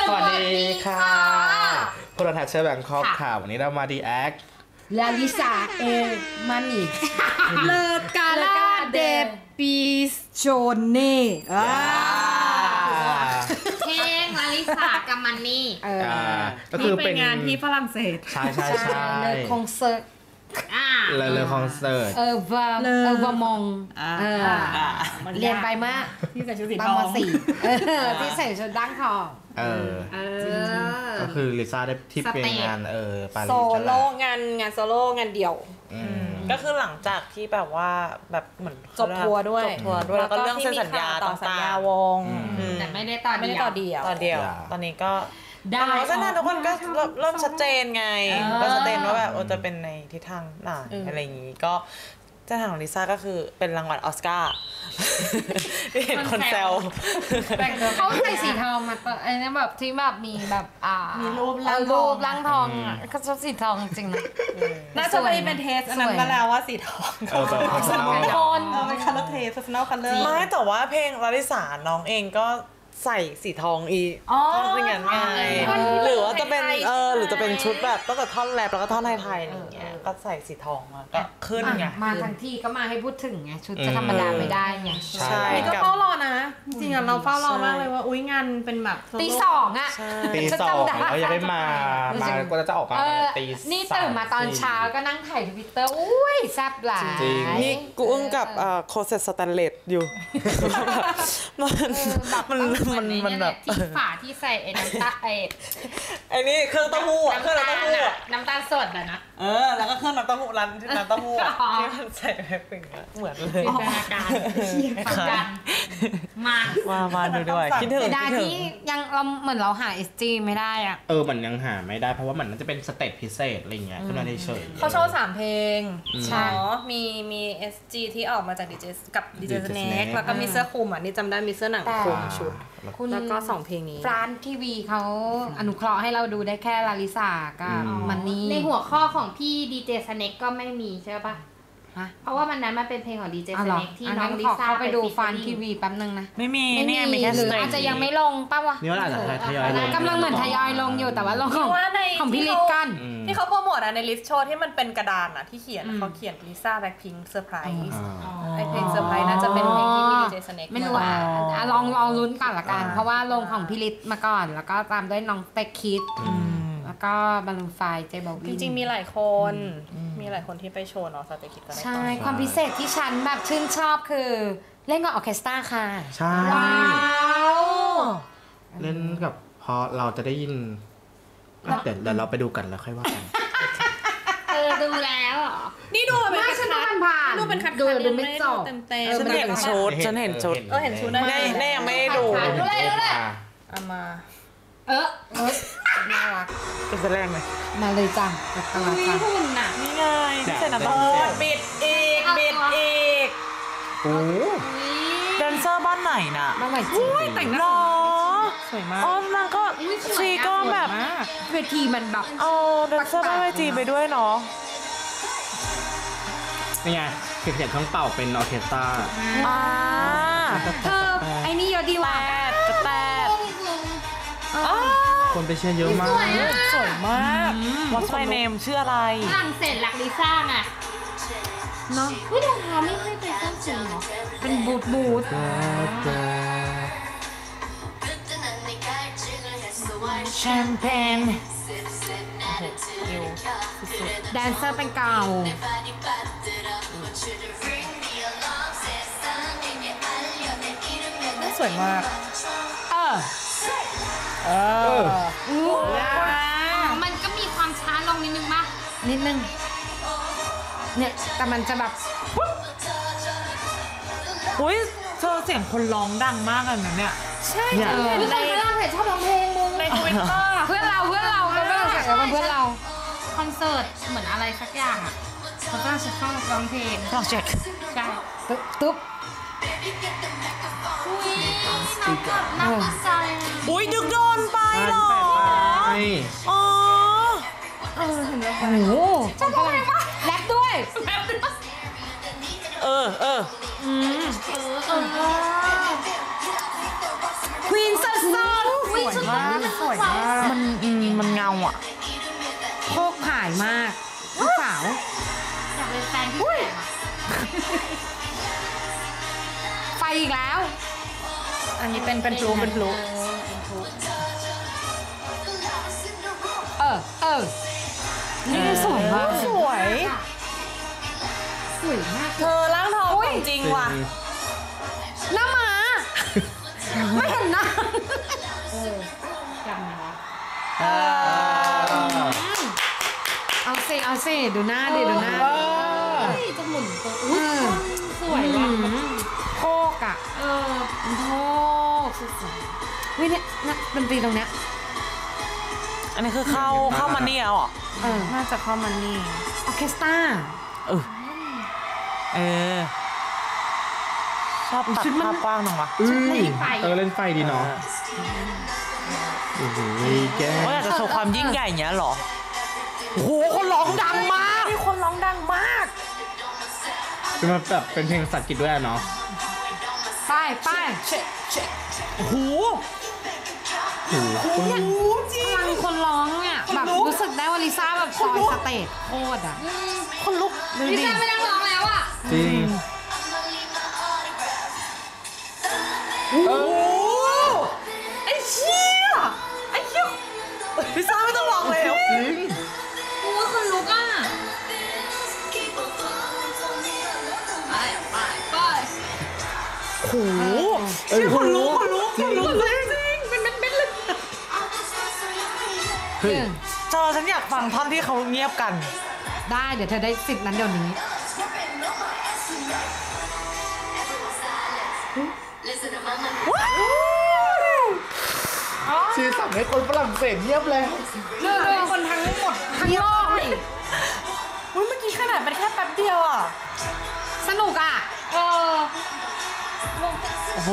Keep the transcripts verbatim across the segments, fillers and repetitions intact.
สวัสดีค่ะพวกเราทัชเชอร์แบงคอกค่ะวันนี้เรามาดีแอคลาลิซาเอมันอีกเลกาลาเดปิโชเน่เพลงลาลิซากับมันนี่ก็คือเป็นงานที่ฝรั่งเศสใช่ใช่ใช่เลยคอนเสิร์ตเลยเลยคอนเสิร์ตเออว่าเออว่ามองเรียนไปมากที่ใส่ชุดสีทองสี่ที่ใส่ชุดดั้งทองเออก็คือลิซ่าได้ที่เป็นงานเออปารีสโซโล่งานงานโซโล่งานเดี่ยวก็คือหลังจากที่แบบว่าแบบเหมือนจบทัวร์ด้วยจบทัวร์ด้วยแล้วก็เรื่องเซ็นสัญญาต่อสัญญาวงแต่ไม่ได้ต่อไม่ได้ต่อเดี่ยวต่อเดี่ยวตอนนี้ก็ได้เพราะฉะนั้นทุกคนก็เริ่มชัดเจนไงก็ชัดเจนว่าแบบจะเป็นในทิศทางไหนอะไรอย่างงี้ก็เจ้าทางของลิซ่าก็คือเป็นรางวัลออสการ์ที่เห็นคนแซวเขาใส่สีทองมาไอ้นี่แบบที่แบบมีแบบอ่ามีรูปรูปร่างทองเขาชอบสีทองจริงนะน่าจะไปเป็นเทสอันนั้นมาแล้วว่าสีทองเออแบบพัฒนาคนเป็นคัลเลอร์เทสพัฒนาคัลเลอร์ไม่แต่ว่าเพลงลาลิสาน้องเองก็ใส่สีทองอีท่อนเป็นงานไงหรือว่าจะเป็นเออหรือจะเป็นชุดแบบตั้งแต่ท่อนแรปแล้วก็ท่อนไทยๆอะไรอย่างเงี้ยก็ใส่สีทองมาก็ขึ้นไงมาทั้งที่ก็มาให้พูดถึงไงชุดจะธรรมดาไม่ได้ไงใช่ก็เฝ้ารอนะจริงๆเราเฝ้ารอมากเลยว่าอุ้ยงานเป็นแบบตีสองอ่ะตีสองแล้วยังไม่มามาก็จะออกมาตีนี่ตื่นมาตอนเช้าก็นั่งถ่ายทวิตเตอร์อุ้ยแซ่บหลายนี่กูอึ้งกับโคเซตสแตนเลสอยู่มันมันมันแบบที่ฝาที่ใส่ไอ้น้ำตาลไอ้ไอ้นี่เครื่องเต้าหู้เครื่องเต้าหู้น้ำตาลสดอะนะเออแล้วก็เครื่องน้ำเต้าหู้ร้านที่น้ำเต้าหู้ที่มันใส่แพ็คเป็นเหมือนเลยจินตนาการฝันกันมามามาดูด้วยคิดถึงได้ที่ยังเราเหมือนเราหา เอส จี ไม่ได้อ่ะเออมันยังหาไม่ได้เพราะว่ามันน่าจะเป็นสเตจพิเศษอะไรเงี้ยขึ้นมาเฉยเขาโชว์สามเพลงใช่มีมี เอส จี ที่ออกมาจากดีเจกับดีเจสแน็คแล้วก็มีเสื้อคลุมอ่ะนี่จำได้มีเสื้อหนังคลุมชุดแล้วก็สองเพลงนี้ฟรานทีวีเขาอนุเคราะห์ให้เราดูได้แค่ลาลิซากับมันนี่ในหัวข้อของพี่ดีเจสแน็คก็ไม่มีใช่ป่ะเพราะว่ามันนั้นมันเป็นเพลงของดีเจสแน็คที่น้องลิซ่าไปดูฟรานทีวีแป๊บนึงนะไม่มีนี่มีแค่หรืออาจจะยังไม่ลงป่ะวะนี่ว่าอาจจะทยอยลงกำลังเหมือนทยอยลงอยู่แต่ว่าลงของของพี่ลิศกันที่เขาโปรโมทอะในลิสต์โชว์ที่มันเป็นกระดานอะที่เขียนเขาเขียนลิซ่าแบล็คพิงค์เซอร์ไพรส์ไอเพลงเซอร์ไพรส์น่าจะเป็นเพลงที่มีดีเจสแน็คไม่รู้อ่ะลองลองลุ้นก่อนละกันเพราะว่าลงของพี่ลิศมาก่อนแล้วก็ตามด้วยน้องเต็กคิดแล้วก็บอลลูนไฟเจบอวินจริงๆมีหลายคนมีหลายคนที่ไปโชว์เนาะสเตคิดก็ได้ใช่ความพิเศษที่ฉันแบบชื่นชอบคือเล่นกับออร์เคสตราค่ะใช่ว้าวเล่นกับพอเราจะได้ยินเดี๋ยวเดี๋ยวเราไปดูกันแล้วค่อยว่ากันเออดูแล้วเหรอนี่ดูเป็นคัดผ่านดูเป็นคัดดูดูไม่จบเต็มเต็มฉันเห็นชุดฉันเห็นชุดก็เห็นชุดได้แน่ยังไม่ได้ดูดูเลยดูเลยเอามาเออน่ารักเป็นแสดงไหมมาเลยจ้ะกับตลาดจ้ะหุ่นน่ะนี่ไงที่ใส่น้ำตาลบิดอีกบิดอีกโอ้แดนเซอร์บ้านไหนน่ะบ้านไหนจริงแต่งหน้าสวยมากอ๋อนางก็ชีก็แบบเวทีมันแบบเอาแดนเซอร์บ้านเวทีไปด้วยเนาะนี่ไงเขียนช่องเป่าเป็นออร์เคสตราอ่าเธอไอ้นี่เยอะดีว่ะแปดคนไปเชียร์เยอะมากสวยมากว่าไซเนมชื่ออะไรฝรั่งเศสรักลิซ่าไงเนาะเฮ้ยรองเท้าไม่ค่อยเป็นส้นสูงเหรอเป็นบูทบูทแชมเปญแดนเซอร์เป็นเก่าสวยมากเออเออมันก็มีความช้าลงนิดนึงป่ะนิดนึงเนี่ยแต่มันจะแบบอุ้ยเธอเสียงคนร้องดังมากเลยนะเนี่ยใช่เออในเรื่องเพจชอบร้องเพลงมึงในทวิตเตอร์เพื่อนเราเพื่อนเราเพื่อนเราเเพื่อนเราคอนเสิร์ตเหมือนอะไรสักอย่างอ่ะเขาตั้งชื่อช่องร้องเพลง Project ใช่ตุ๊บตุ๊บอุ้ยน้ำกับน้ำใจอุ้ยดึกโดนไปหรออ๋อเออเห็นแล้วโอ้โหชอบอะไรวะแรปด้วยเออเอออืมเออควีนสดสดสวยมากสวยมเอาอ่ะโคกขายมากลูกสาวอยากเป็นแฟนพี่แหม่มอะไฟอีกแล้วอันนี้เป็นเป็นพลุเป็นพลุเออเออนี่สวยมากสวยสวยมากเธอร่างทองของจริงว่ะหน้าหมาไม่เห็นนะเออจำนะเอาสิเอาสิดูหน้าดิดูหน้าเฮ้ยจะหมุนตัวอุ้ยต้นสวยว่ะโคกอ่ะเออโคกสุดๆวิเนี่ยนะดนตรีตรงเนี้ยอันนี้คือเข้าเข้ามาเนี่ยเหรอเออน่าจะเข้ามันนี่ออร์เคสตราเออเออชอบตัดภาพกว้างหน่อยวะอืมเออเล่นไฟดีเนาะโอ้โหแกว่าอยากจะโชว์ความยิ่งใหญ่อย่างเงี้ยเหรอโอ้โหคนร้องดังมากมีคนร้องดังมากคือมันแบบเป็นเพลงภาษาอังกฤษด้วยอะเนาะไปไปโอ้โหโอ้โหพลังคนร้องเนี่ยแบบรู้สึกได้ว่าลิซ่าแบบซอยสเตจโคตรอ่ะคนลุกดูพี่ดิแซ่ไม่นั่งร้องแล้วอ่ะจริงโอ้โหไอ้เชี่ยไอ้เชี่ยพิซซ่าไม่ต้องร้องแล้วจริงกูว่าคนลุกอ่ะไปไปไปโอ้โหเชี่ยคนลุกคนลุกคนลุกจริงจริงเป็นเป็นเป็นเลยเฮ้ยจอฉันอยากฟังท่อนที่เขาเงียบกันได้เดี๋ยวเธอได้สิทธิ์นั้นเดี๋ยวนี้ชื่อสั่งให้คนฝรั่งเศสเงียบเลยเรื่องคนทั้งหมดทั้งโลกอุ้ยเมื่อกี้ขนาดเป็นแค่แป๊บเดียวอ่ะสนุกอ่ะเออโอ้โห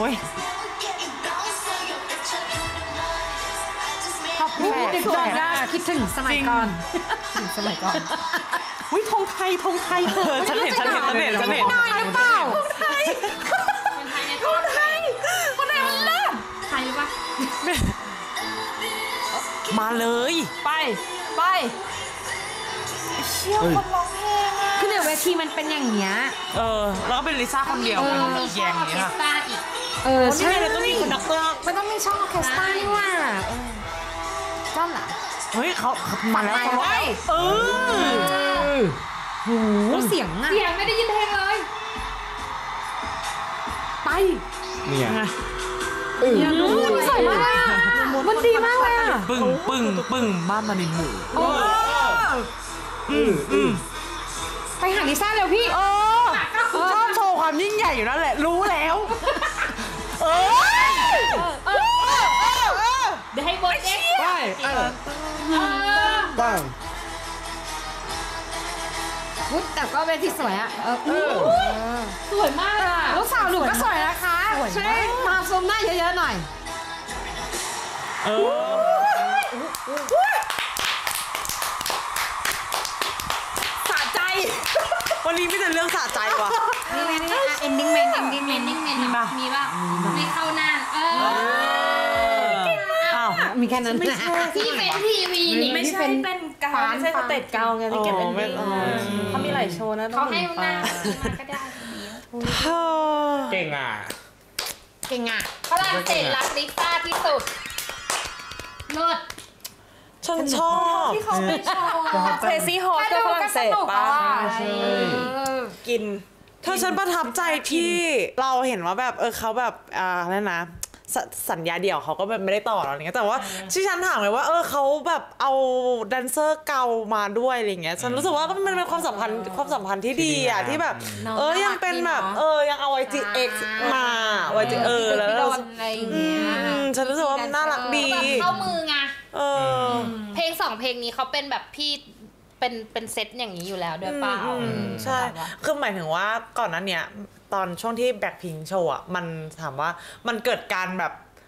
ขอบคุณเด็กๆนะคิดถึงสมัยก่อนสมัยก่อนอุ้ยธงไทยธงไทยเออฉันเห็นฉันเห็นฉันเห็นฉันเห็นน้อยหรือเปล่าคนไทยในท้องไทยคนไหนมันเลิศไทยปะมาเลยไปไปเชี่ยคนร้องเพลงอ่ะคือเนี่ยเวทีมันเป็นอย่างเงี้ยเออแล้วก็เป็นลิซ่าคนเดียวมีเป็นมีแยช่องงอออย่าง เคเงี้สยตราอีกเออใช่ใช่แล้วก็มีคนนักร้องไม่ต้องมีช่องออร์เคสตรานี่หว่าจ้าหล่ะเฮ้ยเขาเขามาแล้วเขาว่าเออโหเสียงอ่ะเสียงไม่ได้ยินเพลงเลยไปเนี่ยเออมันสวยมากเลยอ่ะมันดีมากเลยอ่ะปึ้งปึ้งปึ้งบ้านมาในหมู่โอ้อืมอืมไปหาลิซ่าเร็วพี่เออชอบโชว์ความยิ่งใหญ่อยู่นั่นแหละรู้แล้วเออเดี๋ยวให้เบิร์ดเอ็กซ์ไปเออเออไปอุ๊ยแต่ก็เป็นที่สวยอ่ะเออเออสวยมากอะลูกสาวหนูก็สวยนะคะช่วยมาซูมหน้าเยอะๆหน่อยเออสะใจวันนี้มีแต่เรื่องสะใจว่ะนี่ไงนี่ไงเอนดิ้งเมนเอนดิ้งเมเมนนนิ่งเมนมีปะมีป่ะไม่เข้าหน้า เอออ้าวมีแค่นั้นนะที่เป็นทีวีนี่ไม่ใช่เป็นกาวไม่ใช่สเตจกาวไงที่เก็บเป็นดิ้งเขามีหลายโชว์นะต้อเขางให้หมุนหไปน้ามาก็ได้เก่งอ่ะเก่งอ่ะฝรั่งเศสรักลิซ่าที่สุดเลิศฉันชอบที่เขาไปโชว์เครซี่ฮอร์สก็ฝรั่งเศสป่ะกินเธอฉันประทับใจที่เราเห็นว่าแบบเออเขาแบบอ่าอะไรนะสสัญญาเดี่ยวเขาก็แบบไม่ได้ต่ออะไรเงี้ยแต่ว่าที่ฉันถามเลยว่าเออเขาแบบเอาแดนเซอร์เก่ามาด้วยอะไรเงี้ยฉันรู้สึกว่ามันเป็นความสัมพันธ์ความสัมพันธ์ที่ดีอ่ะที่แบบเออยังเป็นแบบเออยังเอา วาย จี เอ็กซ์ มา วาย จี เออแล้วพี่เราโดนอะไรอย่างเงี้ยอืมฉันรู้สึกว่ามันน่ารักดีแบบเข้ามือไงเออเพลงสองเพลงนี้เขาเป็นแบบพี่เป็นเป็นเซตอย่างนี้อยู่แล้วด้วยเปล่าอืมใช่ คือหมายถึงว่าก่อนนั้นเนี้ยตอนช่วงที่แบ็คพิงโชว์อ่ะมันถามว่ามันเกิดการแบบ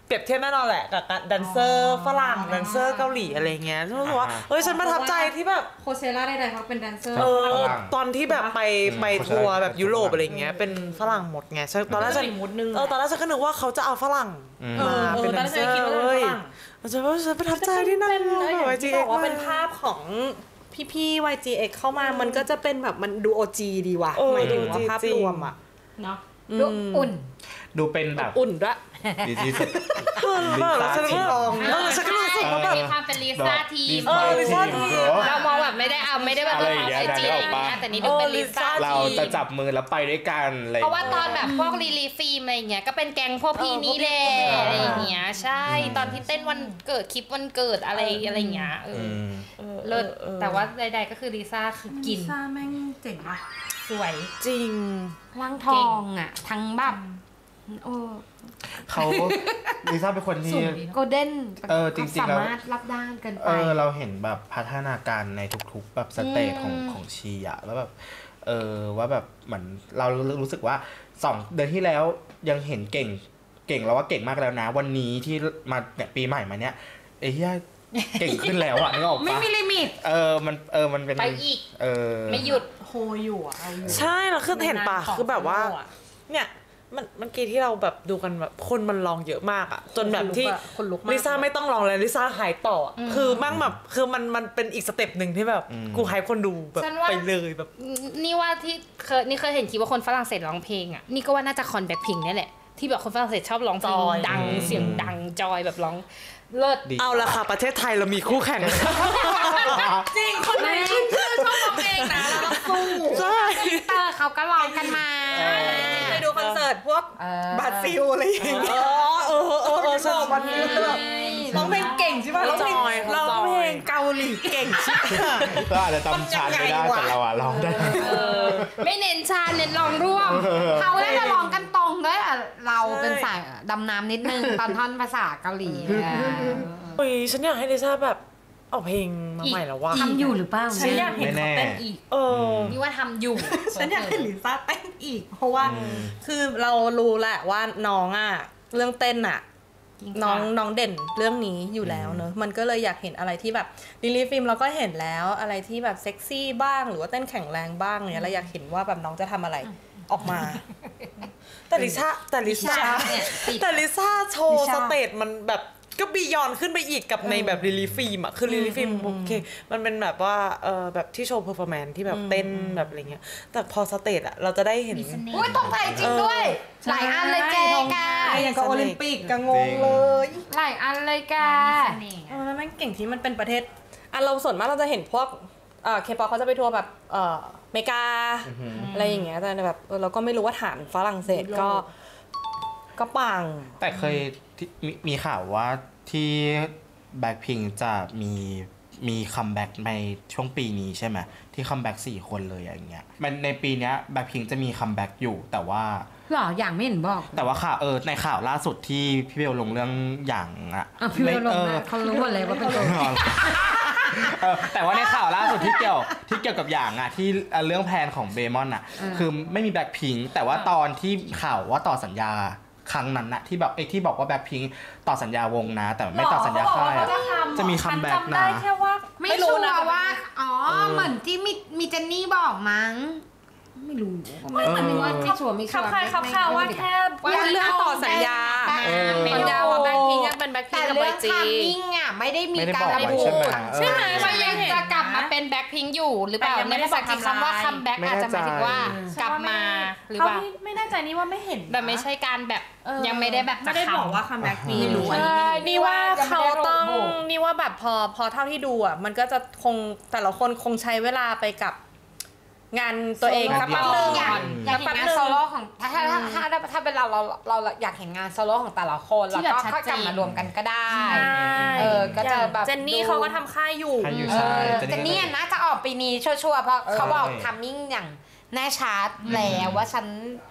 เปรียบเทียบแน่นอนแหละกับแดนเซอร์ฝรั่งแดนเซอร์เกาหลีอะไรเงี้ยรู้สึกว่าเฮ้ยฉันประทับใจที่แบบโคเชล่าใดๆเขาเป็นแดนเซอร์เออตอนที่แบบไปไปทัวร์แบบยุโรปอะไรเงี้ยเป็นฝรั่งหมดไงตอนแรกฉันเออตอนแรกฉันก็นึกว่าเขาจะเอาฝรั่งมาเป็นแดนเซอร์เลยฉันว่าฉันประทับใจที่นั่นเลยที่บอกว่าเป็นภาพของพี่ๆ วาย จี เอ็กซ์ เข้ามามันก็จะเป็นแบบมันดู โอ จี ดีว่ะหมายถึงว่าภาพรวมอ่ะเนาะดูอุ่นดูเป็นแบบอุ่นด้วยดีที่สุดลิซ่าทีมเออฉันก็รู้สึกว่าแบบมีความเป็นลิซ่าทีมเออลิซ่าทีมเรามองแบบไม่ได้เอาไม่ได้แบบเอาไอจีอะไรอย่างเงี้ยแต่นี่ดูเป็นลิซ่าทีมเราจะจับมือแล้วไปด้วยกันอะไรเพราะว่าตอนแบบพวกลีลีฟิล์มอะไรเงี้ยก็เป็นแก๊งพวกพี่นี่แหละอะไรอย่างเงี้ยใช่ตอนที่เต้นวันเกิดคลิปวันเกิดอะไรอะไรเงี้ยเออเลิศแต่ว่าใดๆก็คือลิซ่าคือกินลิซ่าแม่งเจ๋งว่ะสวยจริงร่างทองอ่ะทั้งแบบโอ้เขาลิซ่าเป็นคนที่โกลเด้นเออจริงๆสามารถรับด้านกันไปเออเราเห็นแบบพัฒนาการในทุกๆแบบสเตจของของชีอะแล้วแบบเออว่าแบบเหมือนเรารู้สึกว่าสองเดือนที่แล้วยังเห็นเก่งเก่งแล้วว่าเก่งมากแล้วนะวันนี้ที่มาเนี่ยปีใหม่มาเนี้ยไอ้เหี้ยเก่งขึ้นแล้วอะนึกออกปะไม่มีลิมิตเออมันเออมันเป็นไปอีกเออไม่หยุดโฮอยู่อะใช่แล้วคือเห็นปะคือแบบว่าเนี่ยมันมันกี้ที่เราแบบดูกันแบบคนมันลองเยอะมากอะจนแบบที่ลิซ่าไม่ต้องลองเลยลิซ่าหายต่อคือมั่งแบบคือมันมันเป็นอีกสเต็ปหนึ่งที่แบบกูให้คนดูแบบไปเลยแบบนี่ว่าที่เคยนี่เคยเห็นคลิปว่าคนฝรั่งเศสร้องเพลงอะนี่ก็ว่าน่าจะคอนแบ็คพิงนี่แหละที่แบบคนฝรั่งเศสชอบร้องเพลงดังเสียงดังจอยแบบร้องเลิศเอาละค่ะประเทศไทยเรามีคู่แข่งจริงคนไหนที่ชอบร้องเพลงนะเราต้องสู้ใช่เตอร์เขาก็ร้องกันมาไปดูคอนเสิร์ตพวกบัตฟิลอะไรอย่างเงี้ยเออเออเออชอบบัตฟิลแบบร้องเพลงเก่งใช่ป่ะร้องเพลงร้องเพลงเกาหลีเก่งใช่ก็อาจจะจำชาไม่ได้แต่เราอะร้องได้ไม่เน้นชาเน้นร้องร่วมเขาได้จะร้องกันตรงด้วยเราเป็นสายดำน้ำนิดนึงตอนท่อนภาษาเกาหลีเฮ้ยฉันอยากให้ลิซ่าแบบเอาเพลงมาใหม่แล้วว่าทำอยู่หรือเปล่าฉันอยากเห็นเขาเต้นอีกเออนี่ว่าทำอยู่ฉันอยากเห็นลิซ่าเต้นอีกเพราะว่าคือเรารู้แหละว่าน้องอ่ะเรื่องเต้นอ่ะน้องน้องเด่นเรื่องนี้อยู่แล้วเนอะมันก็เลยอยากเห็นอะไรที่แบบลิลลี่ฟิล์มเราก็เห็นแล้วอะไรที่แบบเซ็กซี่บ้างหรือว่าเต้นแข็งแรงบ้างเนี่ยเราอยากเห็นว่าแบบน้องจะทำอะไรออกมาแต่ลิซ่าแต่ลิซ่าแต่ลิซ่าโชว์สเตจมันแบบก็บียอนขึ้นไปอีกกับในแบบลิลลี่ฟิล์มอ่ะคือลิลลี่ฟิล์มโอเคมันเป็นแบบว่าเออแบบที่โชว์เพอร์ฟอร์แมนซ์ที่แบบเต้นแบบอะไรเงี้ยแต่พอสเตจอ่ะเราจะได้เห็นอุ้ยตรงไทยจริงด้วยหลายอันเลยแกกาอย่างกับโอลิมปิกก็งงเลยหลายอันเลยแกเออแล้วมันเก่งที่มันเป็นประเทศอ่ะเราส่วนมากเราจะเห็นพวกเอ่อเคป๊อปเขาจะไปทัวร์แบบเอ่ออเมริกาอะไรอย่างเงี้ยแต่แบบเราก็ไม่รู้ว่าฐานฝรั่งเศสก็ก็ปังแต่เคยมีข่าวว่าที่แบ็คพิงค์จะมีมีคัมแบ็กในช่วงปีนี้ใช่ไหมที่คัมแบ็กสี่คนเลยอย่างเงี้ยมันในปีนี้แบ็คพิงค์จะมีคัมแบ็กอยู่แต่ว่าหรออย่างไม่เห็นบอกแต่ว่าข่าวเออในข่าวล่าสุดที่พี่เบลลงเรื่องอย่างอ่ะพี่เบลลงเขารู้หมดเลยว่าเป็นตัวแต่ว่าในข่าวล่าสุดที่เกี่ยวที่เกี่ยวกับอย่างอ่ะที่เรื่องแพลนของเบมอนอ่ะคือไม่มีแบ็คพิงค์แต่ว่าตอนที่ข่าวว่าต่อสัญญาครั้งนั้นนะที่แบบไอ้ที่บอกว่าแบ็คพิงค์ต่อสัญญาวงนะแต่ไม่ต่อสัญญาค่ายจะมีคัมแบ็กนะไม่รู้นะว่าอ๋อเหมือนที่มีมีเจนนี่บอกมั้งไม่รู้ไม่รู้ว่าที่ชัวร์มีข่าวข่าวว่าแค่ว่าเรื่องต่อสัญญาสัญญาว่าแบ็คพิงค์จะเป็นแบ็คพิงค์กับไวจีแต่เรื่องทำมิ่งอ่ะไม่ได้มีการระบุใช่ไหมว่ายังจะกลับมาเป็นแบ็คพิงค์อยู่หรือเปล่าในภาษาอังกฤษคำว่าคัมแบ็กอาจจะหมายถึงว่ากลับมาหรือว่าไม่แน่ใจนี่ว่าไม่เห็นแต่ไม่ใช่การแบบยังไม่ได้แบบไม่ได้บอกว่าคัมแบ็กมีรู้นี่ว่าเขาต้องนี่ว่าแบบพอพอเท่าที่ดูอ่ะมันก็จะคงแต่ละคนคงใช้เวลาไปกับงานตัวเองสักพักนึงอยากอยากเห็นงานโซโล่ของถ้าถ้าถ้าถ้าเป็นเราเราเราอยากเห็นงานโซโล่ของแต่ละคนแล้วก็ค่อยกลับมารวมกันก็ได้เออก็จะแบบเจนนี่เขาก็ทำค่ายอยู่เจนนี่น่าจะออกปีนี้ชัวร์ๆเพราะเขาบอกทัมมิ่งอย่างแน่ชัดแล้วว่าฉัน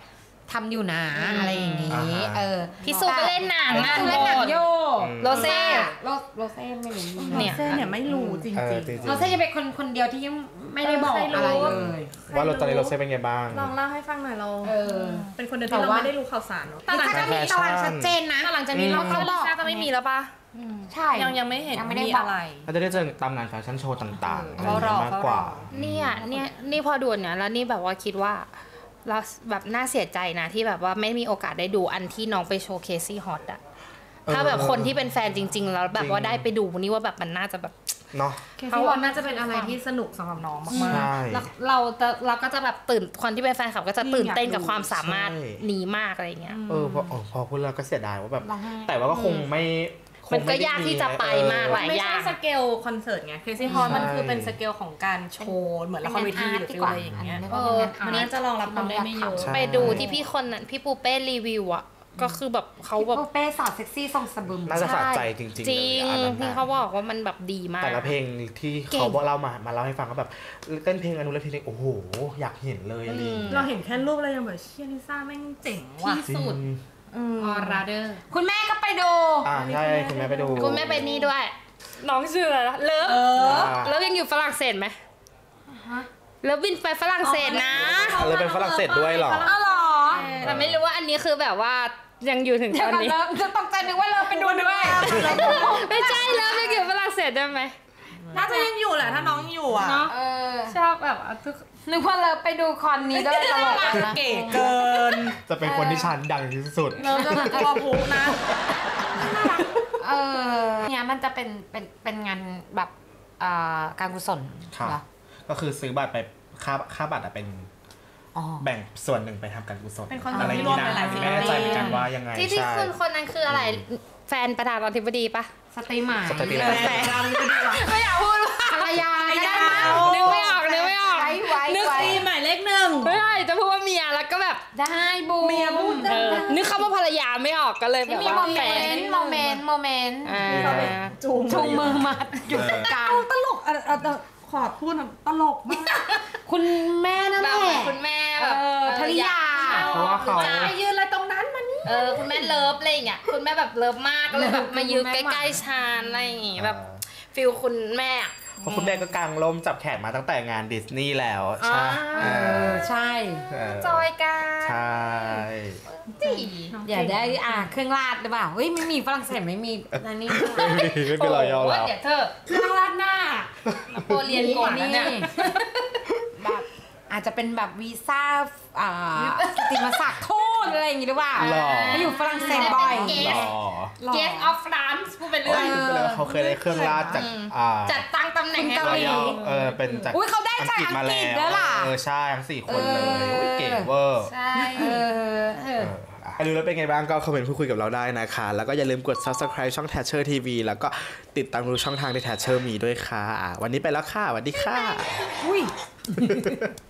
ทำอยู่นะอะไรอย่างงี้เออพี่ซูไปเล่นหนังงานเล่นหนังโยโรเซ่โรโรเซ่ไม่รู้เนี่ยเซ่เนี่ยไม่รู้จริงเออๆจริงโรเซ่จะเป็นคนคนเดียวที่ยังไม่ได้บอกอะไรเลยๆว่าเราตอนนี้เราเซเป็นไงบ้างลองเล่าให้ฟังหน่อยเราเออเป็นคนเดียวที่เราไม่ได้รู้ข่าวสารเนอะแต่ก็มีตารางชัดเจนนะแต่หลังจากนี้เราเขาบอกจะไม่มีแล้วปะใช่ยังยังไม่เห็นยังไม่ได้มีบอกอะไรเราจะได้เจอตามงานแฟชั่นโชว์ต่างๆอะไรเขารอมากกว่าเนี่ยเนี่ยนี่พอดูเนี่ยแล้วนี่แบบว่าคิดว่าเราแบบน่าเสียใจนะที่แบบว่าไม่มีโอกาสได้ดูอันที่น้องไปโชว์เคซี่ฮอตอะถ้าแบบคนที่เป็นแฟนจริงๆแล้วแบบว่าได้ไปดูนี่ว่าแบบมันน่าจะแบบเนาะเขาว่าน่าจะเป็นอะไรที่สนุกสำหรับน้องมากใช่เราเราจะเราก็จะแบบตื่นคนที่เป็นแฟนคลับก็จะตื่นเต้นกับความสามารถใช่นี้มากอะไรเงี้ยเออพอเออพอพูดแล้วก็เสียดายว่าแบบ แต่ว่าก็คงไม่คมันงก็ไได้ยากที่จะไปมากเออหลายไม่อย่าใช่งสเกลคอนเสิร์ตไง Crazy Horse ใช่มันคือเป็นสเกลของการโชว์เหมือนละครเวทีหรือฟิลอะไรอย่างเงี้ยเออมันน่าจะรองรับคนได้ไม่เยอะใช่ไปดูที่พี่คนนั้นพี่ปูเป้รีวิวอะก็คือแบบเขาแบบโอเป้สาวเซ็กซี่ทรงสะบึมน่าจะสะใจจริงๆจริงเลยอันนั้นที่น่ะเขาบอกว่ามันแบบดีมากแต่ละเพลงที่เก่งเขาบอกเล่ามามาเล่าให้ฟังก็แบบเต้นเพลงอนุรักษ์เพลงโอ้โหอยากเห็นเลยอะไรอย่างเงี้ยเราเห็นแค่รูปแล้วยังแบบเชียลิซ่าแม่งเจ๋งว่ะที่สุดอืมออราเดอร์คุณแม่ก็ไปดูอ่าใช่คุณแม่ไปดูคุณแม่ไปนี่ด้วย น้องชื่ออะไรนะเลิฟอ่าเลิฟยังอยู่ฝรั่งเศสไหมเลิฟบินไปฝรั่งเศสนะเลยเป็นฝรั่งเศสด้วยเหรออ้าวเหรอแต่ไม่รู้ว่าอันนี้คือแบบว่ายังอยู่ถึงเดี๋ตยวอนก่อนนี้เลิฟจะตกใจนึกว่าเลิฟไปดูด้วยไม่ใช่เลิฟยังอยู่ฝรั่งเศสด้วยไหมน่าจะยังอยู่แหละถ้าน้องอยู่อ่ะเนาะเออชอบแบบว่าทุกนึกว่าเลิฟไปดูคอนนี้ด้วยตลกเลยนะเก๋เกินจะเป็นคนที่ชันดังที่สุดเราจะแบบกระพุนะเออเนี่ยมันจะเป็นเป็นเป็นงานแบบอ่าการกุศลครับเหรอก็คือซื้อบัตรไปค่าค่าบัตรอะเป็นอ๋อแบ่งส่วนหนึ่งไปทำการกุศลเป็นคอนเสิร์ตอะไรที่อย่างรวมนี้นะหลายๆศิลปินไม่แน่ใจเหมือนกันว่ายังไงที่ที่ใช่คุณคนนั้นคืออะไรแฟนประธานาธิบดีปะสตรีหมายสตรีหเอมายอแต่เราไม่ดีว่ะไม่อยากพูดว่าภรรยาก็ได้มั้งนึกไม่ออกนึกไม่ออกไว้ไว้นึกไว้ปีหมายเลขหนึ่งไม่ได้จะพูดว่าเมียแล้วก็แบบได้บูมเมียพูดได้เออนึกคำว่าภรรยาไม่ออกก็เลยแบบมีว่าโมเมแฟนนต์โมเมนต์โมเมนต์อ่าจูงชูมือมาอยู่ตรงกลางตลกเออเออขอพูดหน่อยตลกมากคุณแม่นั่นแบแหบละคุณแม่เอแบบอภรรยาเพราะว่าเขาไปยืนอะไรตรงนั้นมันนี่เออคุณแม่เลิฟอะไรอย่างเงี้ยคุณแม่แบบเลิฟมากก็เลยแบบมายืนใกล้ๆชานอะไรอย่างงี้แบบฟิลคุณแม่อะเพราะคุณแม่ก็กางร่มจับแขนมาตั้งแต่งานดิสนีย์แล้วใช่อ่าเอเอออใช่เออจอยกันใช่จีอย่าได้อ่าเครื่องราดหรือเปล่าเฮ้ยไม่มีฝรั่งเศสไม่มีอันนี้ไม่มีไม่เป็นรอยย่อแล้วเดี๋ยวเธอเครื่องราดหน้านโปเลียนก่อนนะเนี่ยแบบอาจจะเป็นแบบวีซ่าอ่ากิตติมศักดิ์ทูตอะไรอย่างงี้หรือเปล่าหล่อไปอยู่ฝรั่งเศสบ่อยหล่อเกสออฟฟรานซ์พูดไปเรื่อยไปเลยเขาเคยได้เครื่องราชจากอ่าจัดตั้งตำแหน่งให้เกาเขาหลีรอยย่อเออเป็นจากอุ๊ยเขาได้จากมาอังกฤษแล้วด้วยล่ะเออใช่ทั้งสี่คนเลยเออโอ้ยเก่งเวอร์ใช่เออเออใครรู้แล้วเป็นไงบ้างก็คอมเมนต์พูดคุยกับเราได้นะคะ แล้วก็อย่าลืมกด ซับสไครบ์ ช่อง Thatcher ที วี แล้วก็ติดตามดูช่องทางที่ Thatcher มีด้วยค่ะ วันนี้ไปแล้วค่ะสวัสดีค่ะอุ้ย